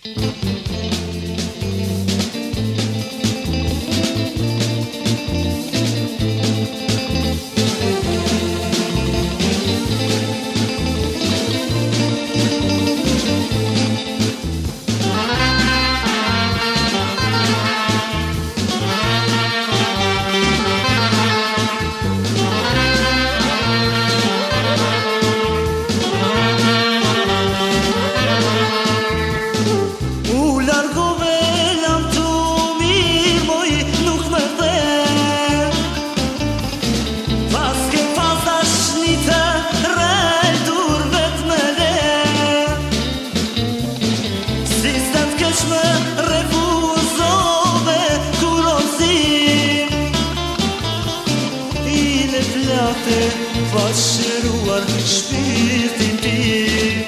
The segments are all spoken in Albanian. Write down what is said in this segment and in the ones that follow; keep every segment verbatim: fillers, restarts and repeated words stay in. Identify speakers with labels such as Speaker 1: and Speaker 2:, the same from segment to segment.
Speaker 1: Pashëruar shpirtin tim,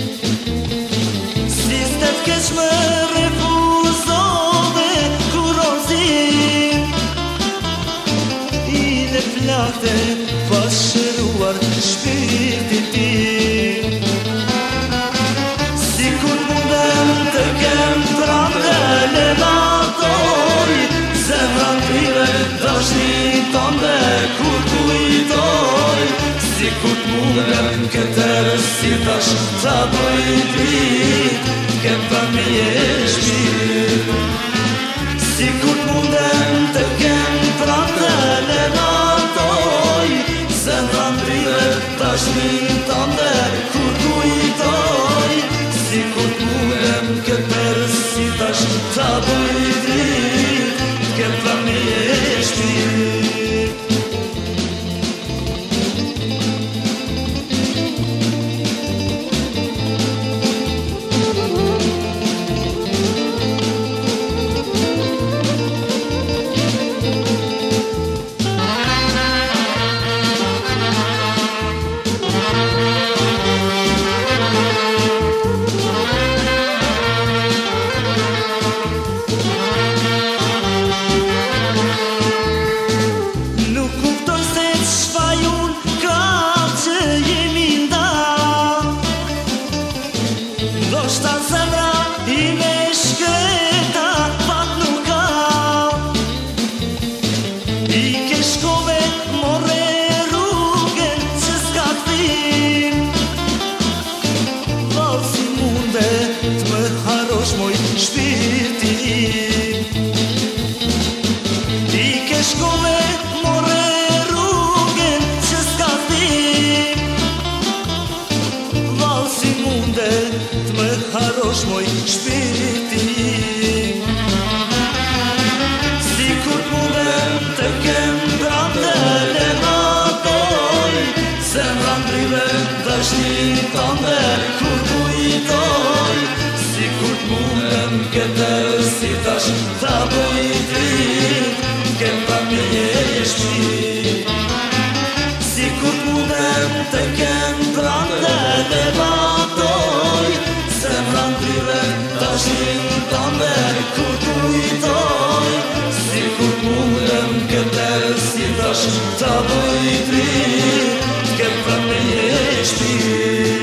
Speaker 1: si s'te t'keq me refuzove kurozim. I në flakte pashëruar shpirtin tim, si kur mundem të kem prande levatoj, zemra m'trive dashnin tënde kur kujtoj. Si kur t'mundem këtër si tash ta bëj drit, kem pra me jesh mirë. Si kur t'mundem të kem pra të levatoj, zemra m'trive dashnin tënde kur kujtoj. Si kur t'mundem këtër si tash ta bëj drit, kem pra me jesh mirë. Ndoshta zemra ime shkreta pak nuk ka, I ke shkove morre rrugën që s'ka kthim. Vallë si munde t'më harosh moj shpirtin, I ke shkove morre rrugën që s'ka kthim. Vallë si munde t'më harosh moj shpirtin, si kur t'mundem të kem prande levatoj, zemra m'trive dashnin tënde kur kujtoj. Si kur t'mundem këtër si tash ta bëj drit, kem pra me jesh mirë. Si kur t'mundem të kem prande levatoj, zemra m'trive dashnin tënde kur kujtoj. Si kur t'mundem këtër si tash ta bëj drit, kem pra me jesh mirë.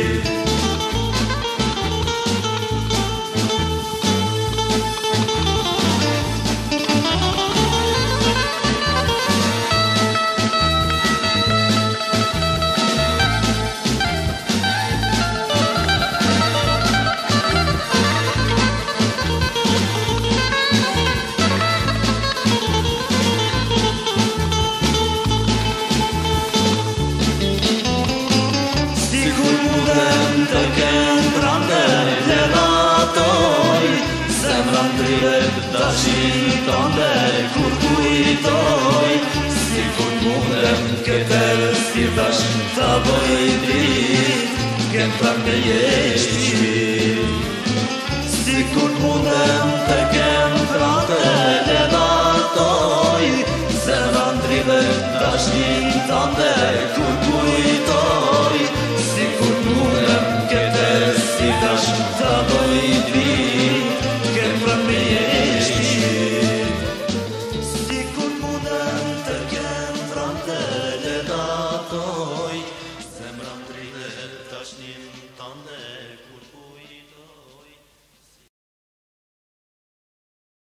Speaker 1: Të kem prande levatoj, zemra m'trive dashnin tënde kur kujtoj. Si kur t'mundem këtër si tash ta bëj drit, kem pra me jesh mirë. Si kur t'mundem të kem prande levatoj, zemra m'trive dashnin tënde kur